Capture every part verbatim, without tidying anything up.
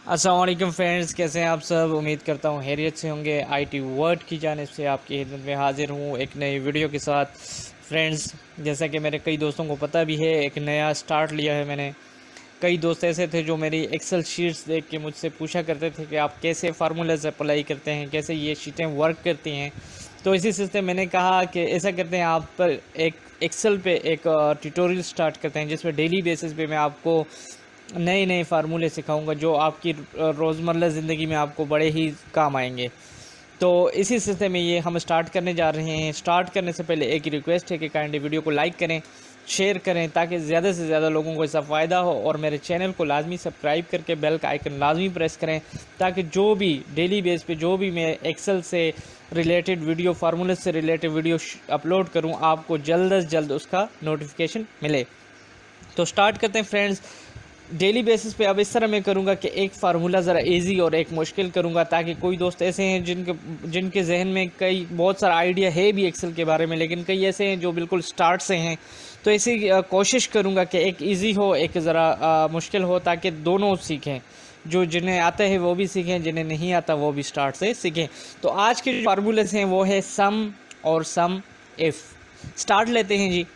अस्सलाम वालेकुम फ्रेंड्स, कैसे हैं आप सब। उम्मीद करता हूँ हैरियत से होंगे। आईटी वर्ड की जानिब से आपकी खिदमत में हाजिर हूँ एक नई वीडियो के साथ। फ्रेंड्स, जैसा कि मेरे कई दोस्तों को पता भी है, एक नया स्टार्ट लिया है मैंने। कई दोस्त ऐसे थे जो मेरी एक्सेल शीट्स देख के मुझसे पूछा करते थे कि आप कैसे फार्मूलाज अप्लाई करते हैं, कैसे ये शीटें वर्क करती हैं। तो इसी सिलसिले में मैंने कहा कि ऐसा करते हैं, आप पर एक एक्सेल पे एक ट्यूटोरियल स्टार्ट करते हैं जिसमें डेली बेसिस पे मैं आपको नए नए फार्मूले सिखाऊंगा जो आपकी रोज़मर्रा ज़िंदगी में आपको बड़े ही काम आएंगे। तो इसी सिलसिले में ये हम स्टार्ट करने जा रहे हैं। स्टार्ट करने से पहले एक रिक्वेस्ट है कि काइंडली वीडियो को लाइक करें, शेयर करें, ताकि ज़्यादा से ज़्यादा लोगों को इसका फ़ायदा हो। और मेरे चैनल को लाजमी सब्सक्राइब करके बेल का आइकन लाजमी प्रेस करें, ताकि जो भी डेली बेस पे जो भी मैं एक्सेल से रिलेटेड वीडियो, फार्मूले से रिलेटेड वीडियो अपलोड करूं, आपको जल्द अज जल्द उसका नोटिफिकेशन मिले। तो स्टार्ट करते हैं फ्रेंड्स। डेली बेसिस पे अब इस तरह मैं करूँगा कि एक फार्मूला ज़रा इजी और एक मुश्किल करूँगा, ताकि कोई दोस्त ऐसे हैं जिनके जिनके जहन में कई बहुत सारा आइडिया है भी एक्सेल के बारे में, लेकिन कई ऐसे हैं जो बिल्कुल स्टार्ट से हैं। तो ऐसी कोशिश करूँगा कि एक इजी हो, एक ज़रा मुश्किल हो, ताकि दोनों सीखें। जो जिन्हें आता है वो भी सीखें, जिन्हें नहीं आता वो भी स्टार्ट से सीखें। तो आज के जो फार्मूलेस हैं वो है सम और सम इफ़। स्टार्ट लेते हैं जी।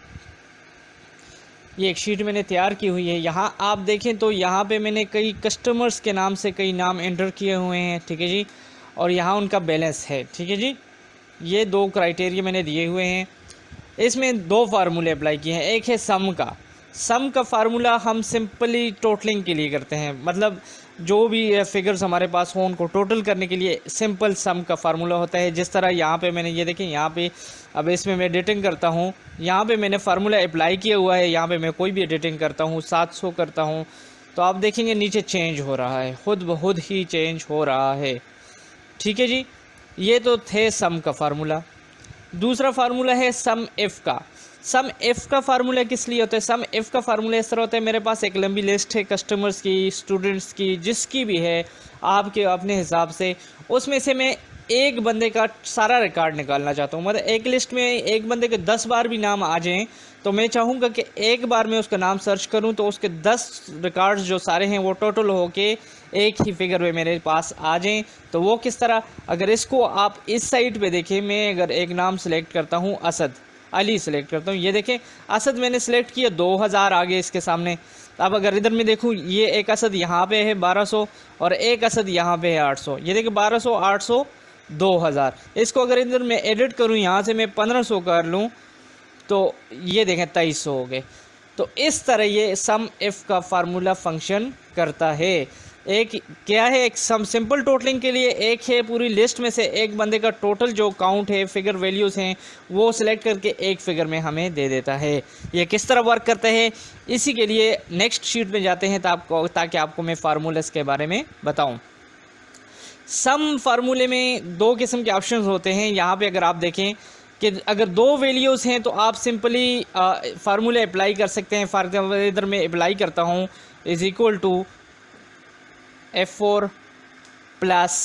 ये एक शीट मैंने तैयार की हुई है। यहाँ आप देखें तो यहाँ पे मैंने कई कस्टमर्स के नाम से कई नाम एंटर किए हुए हैं, ठीक है जी। और यहाँ उनका बैलेंस है, ठीक है जी। ये दो क्राइटेरिया मैंने दिए हुए हैं। इसमें दो फार्मूले अप्लाई किए हैं। एक है सम का। सम का फार्मूला हम सिंपली टोटलिंग के लिए करते हैं, मतलब जो भी फिगर्स हमारे पास हों उनको टोटल करने के लिए सिंपल सम का फार्मूला होता है। जिस तरह यहाँ पे मैंने ये देखें, यहाँ पे अब इसमें मैं एडिटिंग करता हूँ, यहाँ पे मैंने फार्मूला अप्लाई किया हुआ है। यहाँ पे मैं कोई भी एडिटिंग करता हूँ, सात सौ करता हूँ, तो आप देखेंगे नीचे चेंज हो रहा है, खुद ब खुद ही चेंज हो रहा है, ठीक है जी। ये तो थे सम का फार्मूला। दूसरा फार्मूला है सम इफ़ का। सम इफ़ का फार्मूला किस लिए होता है? सम इफ़ का फार्मूला इस तरह होता है, मेरे पास एक लंबी लिस्ट है कस्टमर्स की, स्टूडेंट्स की, जिसकी भी है आपके अपने हिसाब से, उसमें से मैं एक बंदे का सारा रिकॉर्ड निकालना चाहता हूँ। मतलब एक लिस्ट में एक बंदे के दस बार भी नाम आ जाएं, तो मैं चाहूँगा कि एक बार मैं उसका नाम सर्च करूँ तो उसके दस रिकॉर्ड्स जो सारे हैं वो टोटल होके एक ही फिगर में मेरे पास आ जाएं। तो वो किस तरह, अगर इसको आप इस साइड पे देखें, मैं अगर एक नाम सेलेक्ट करता हूँ, असद अली सेलेक्ट करता हूँ, ये देखें असद मैंने सेलेक्ट किया, दो हज़ार आगे इसके सामने। अब अगर इधर में देखूँ, ये एक असद यहाँ पे है बारह सौ और एक असद यहाँ पे है आठ सौ। ये देखिए बारह सौ, आठ सौ, दो हज़ार। इसको अगर इधर मैं एडिट करूँ, यहाँ से मैं पंद्रह सौ कर लूँ, तो ये देखें तेईस सौ हो गए। तो इस तरह ये सम इफ़ का फार्मूला फंक्शन करता है। एक क्या है, एक सम सिंपल टोटलिंग के लिए, एक है पूरी लिस्ट में से एक बंदे का टोटल जो काउंट है, फिगर वैल्यूज़ हैं, वो सिलेक्ट करके एक फिगर में हमें दे देता है। ये किस तरह वर्क करता है, इसी के लिए नेक्स्ट शीट में जाते हैं ताकि ताकि आपको मैं फार्मूलेस के बारे में बताऊँ। सम फार्मूले में दो किस्म के ऑप्शन होते हैं। यहाँ पे अगर आप देखें कि अगर दो वैल्यूज़ हैं तो आप सिंपली फार्मूले अप्लाई कर सकते हैं। फॉर एग्जाम्पल इधर मैं अप्लाई करता हूँ, is equal to F four plus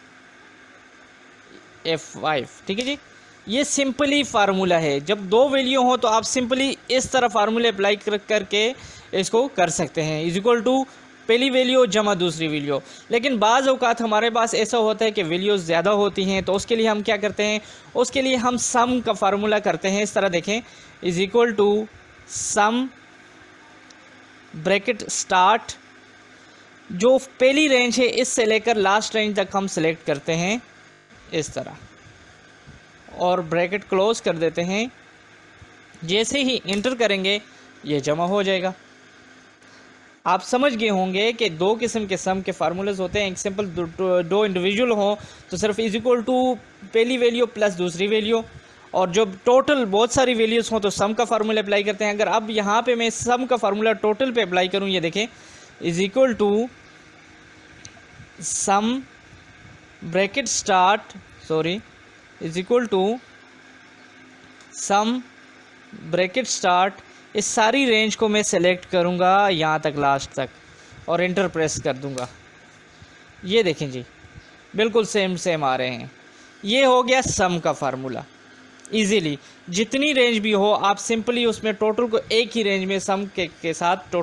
F five, ठीक है जी। ये सिंपली फार्मूला है। जब दो वैल्यू हो तो आप सिंपली इस तरह फार्मूले अप्लाई कर करके इसको कर सकते हैं, इज इक्वल टू पहली वैल्यू जमा दूसरी वैल्यू। लेकिन बाज़ औक़ात हमारे पास ऐसा होता है कि वैल्यूज़ ज़्यादा होती हैं, तो उसके लिए हम क्या करते हैं, उसके लिए हम सम का फार्मूला करते हैं। इस तरह देखें, is equal to sum bracket start, जो पहली रेंज है इससे लेकर लास्ट रेंज तक हम सेलेक्ट करते हैं इस तरह, और ब्रैकेट क्लोज कर देते हैं। जैसे ही इंटर करेंगे ये जमा हो जाएगा। आप समझ गए होंगे कि दो किस्म के सम के फार्मूलेस होते हैं। एक सिंपल दो, दो इंडिविजुअल हो तो सिर्फ इज इक्वल टू पहली वैल्यू प्लस दूसरी वैल्यू, और जब टोटल बहुत सारी वैल्यूज़ हों तो सम का फार्मूला अप्लाई करते हैं। अगर अब यहाँ पे मैं सम का फार्मूला टोटल पे अप्लाई करूँ, ये देखें, is equal to sum bracket start sorry is equal to sum bracket start, इस सारी रेंज को मैं सेलेक्ट करूँगा यहाँ तक लास्ट तक, और इंटर प्रेस कर दूँगा। ये देखें जी, बिल्कुल सेम सेम आ रहे हैं। ये हो गया सम का फार्मूला। इजीली जितनी रेंज भी हो आप सिंपली उसमें टोटल को एक ही रेंज में सम के, के साथ टोटल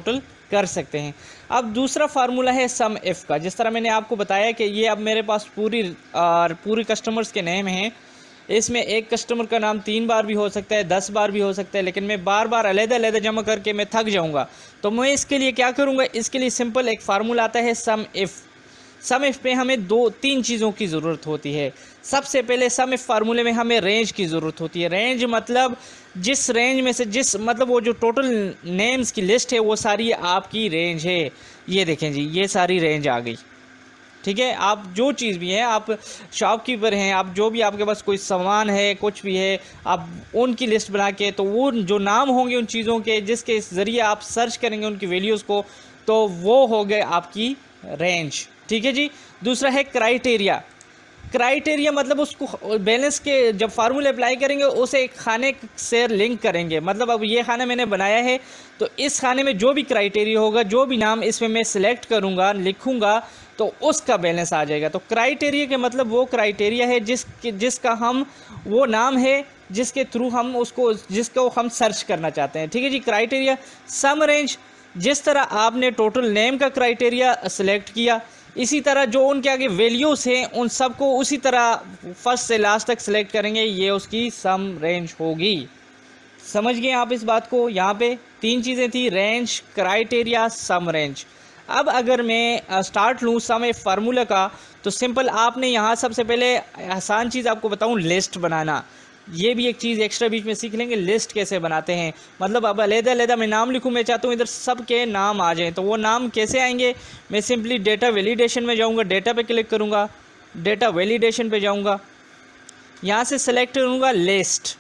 कर सकते हैं। अब दूसरा फार्मूला है सम इफ़ का। जिस तरह मैंने आपको बताया कि ये अब मेरे पास पूरी और पूरी कस्टमर्स के नेम हैं, इसमें एक कस्टमर का नाम तीन बार भी हो सकता है, दस बार भी हो सकता है, लेकिन मैं बार बार अलग-अलग जमा करके मैं थक जाऊंगा। तो मैं इसके लिए क्या करूंगा, इसके लिए सिंपल एक फार्मूला आता है सम इफ़। सम इफ़ पे हमें दो तीन चीज़ों की ज़रूरत होती है। सबसे पहले सम इफ़ फार्मूले में हमें रेंज की ज़रूरत होती है। रेंज मतलब जिस रेंज में से जिस मतलब वो जो टोटल नेम्स की लिस्ट है वो सारी आपकी रेंज है। ये देखें जी, ये सारी रेंज आ गई। ठीक है, आप जो चीज़ भी है, आप शॉपकीपर हैं, आप जो भी आपके पास कोई सामान है, कुछ भी है, आप उनकी लिस्ट बना के, तो वो जो नाम होंगे उन चीज़ों के जिसके ज़रिए आप सर्च करेंगे उनकी वैल्यूज़ को, तो वो हो गए आपकी रेंज। ठीक है जी। दूसरा है क्राइटेरिया। क्राइटेरिया मतलब उसको बैलेंस के जब फार्मूले अप्लाई करेंगे उसे एक खाने से लिंक करेंगे। मतलब अब ये खाना मैंने बनाया है तो इस खाने में जो भी क्राइटेरिया होगा, जो भी नाम इसमें मैं सिलेक्ट करूँगा, लिखूँगा, तो उसका बैलेंस आ जाएगा। तो क्राइटेरिया के मतलब वो क्राइटेरिया है जिस जिसका हम वो नाम है जिसके थ्रू हम उसको जिसको हम सर्च करना चाहते हैं। ठीक है जी। क्राइटेरिया सम रेंज, जिस तरह आपने टोटल नेम का क्राइटेरिया सिलेक्ट किया, इसी तरह जो उनके आगे वैल्यूज़ हैं उन सबको उसी तरह फर्स्ट से लास्ट तक सिलेक्ट करेंगे, ये उसकी सम रेंज होगी। समझ गए आप इस बात को। यहाँ पे तीन चीज़ें थी, रेंज, क्राइटेरिया, सम रेंज। अब अगर मैं स्टार्ट लूँ सम इफ़ फार्मूला का, तो सिंपल आपने यहाँ सबसे पहले आसान चीज़ आपको बताऊँ, लिस्ट बनाना। ये भी एक चीज़ एक्स्ट्रा बीच में सीख लेंगे, लिस्ट कैसे बनाते हैं। मतलब अब अलग-अलग मैं नाम लिखूँ, मैं चाहता हूँ इधर सब के नाम आ जाएं, तो वो नाम कैसे आएंगे। मैं सिंपली डेटा वैलिडेशन में जाऊँगा, डेटा पे क्लिक करूँगा, डेटा वैलिडेशन पे जाऊँगा, यहाँ से सेलेक्ट करूँगा लिस्ट।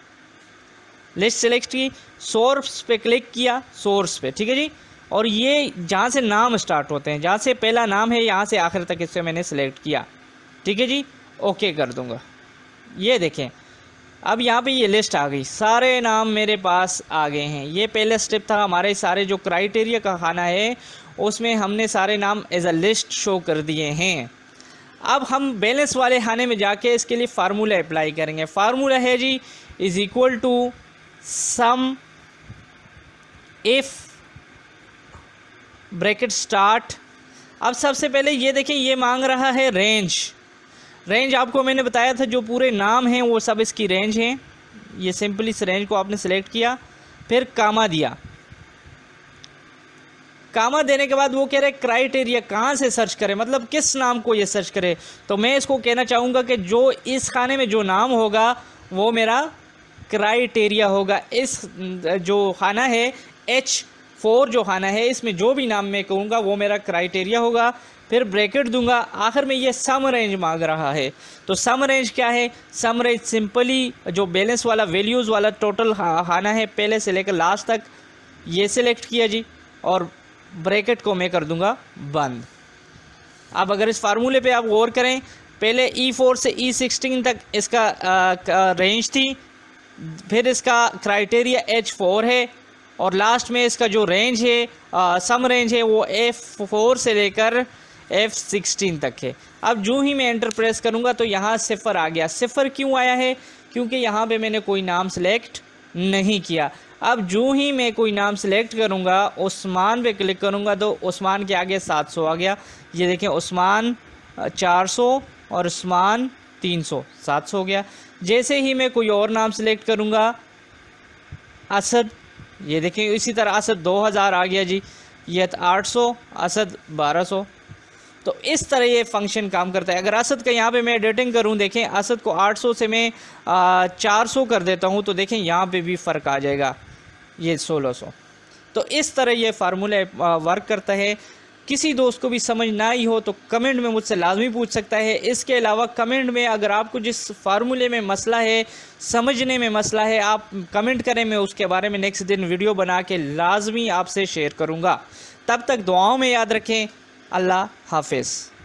लिस्ट सेलेक्ट की, सोर्स पे क्लिक किया, सोर्स पे। ठीक है जी। और ये जहाँ से नाम स्टार्ट होते हैं, जहाँ से पहला नाम है यहाँ से आखिर तक इससे मैंने सेलेक्ट किया। ठीक है जी। ओके कर दूँगा। ये देखें अब यहाँ पे ये लिस्ट आ गई, सारे नाम मेरे पास आ गए हैं। ये पहला स्टेप था, हमारे सारे जो क्राइटेरिया का खाना है उसमें हमने सारे नाम एज अ लिस्ट शो कर दिए हैं। अब हम बैलेंस वाले खाने में जाके इसके लिए फार्मूला अप्लाई करेंगे। फार्मूला है जी is equal to sum if bracket start. अब सबसे पहले ये देखें, ये मांग रहा है रेंज। रेंज आपको मैंने बताया था जो पूरे नाम हैं वो सब इसकी रेंज हैं। ये सिंपली इस रेंज को आपने सेलेक्ट किया, फिर कामा दिया। कामा देने के बाद वो कह रहे क्राइटेरिया कहाँ से सर्च करें, मतलब किस नाम को ये सर्च करे। तो मैं इसको कहना चाहूँगा कि जो इस खाने में जो नाम होगा वो मेरा क्राइटेरिया होगा। इस जो खाना है एच फोर जो खाना है, इसमें जो भी नाम मैं कहूँगा वो मेरा क्राइटेरिया होगा। फिर ब्रैकेट दूंगा, आखिर में ये सम रेंज मांग रहा है। तो सम रेंज क्या है, सम रेंज सिंपली जो बैलेंस वाला वैल्यूज़ वाला टोटल खाना है पहले से लेकर लास्ट तक, ये सिलेक्ट किया जी, और ब्रैकेट को मैं कर दूंगा बंद। अब अगर इस फार्मूले पे आप गौर करें, पहले ई फोर से ई सिक्सटीन तक इसका आ, रेंज थी, फिर इसका क्राइटेरिया एच फोर है, और लास्ट में इसका जो रेंज है आ, सम रेंज है वो एफ फोर से लेकर एफ सिक्सटीन तक है। अब जो ही मैं एंटर प्रेस करूँगा तो यहाँ सिफर आ गया। सिफर क्यों आया है, क्योंकि यहाँ पे मैंने कोई नाम सेलेक्ट नहीं किया। अब जो ही मैं कोई नाम सेलेक्ट करूँगा, उस्मान पे क्लिक करूँगा, तो उस्मान के आगे सात सौ आ गया। ये देखें, उस्मान चार सौ और उस्मान तीन सौ, सात सौ हो गया। जैसे ही मैं कोई और नाम सेलेक्ट करूँगा, असद, ये देखें इसी तरह असद दो हज़ार आ गया जी, ये आठ सौ, असद बारह सौ। तो इस तरह ये फंक्शन काम करता है। अगर असद का यहाँ पे मैं एडिटिंग करूँ, देखें असद को आठ सौ से मैं चार सौ कर देता हूँ, तो देखें यहाँ पे भी फ़र्क आ जाएगा, ये सोलह सौ। तो इस तरह ये फार्मूला वर्क करता है। किसी दोस्त को भी समझ ना आई हो तो कमेंट में मुझसे लाजमी पूछ सकता है। इसके अलावा कमेंट में अगर आपको जिस फार्मूले में मसला है, समझने में मसला है, आप कमेंट करें, मैं उसके बारे में नेक्स्ट दिन वीडियो बना के लाजमी आपसे शेयर करूँगा। तब तक दुआओं में याद रखें। अल्लाह हाफिज़।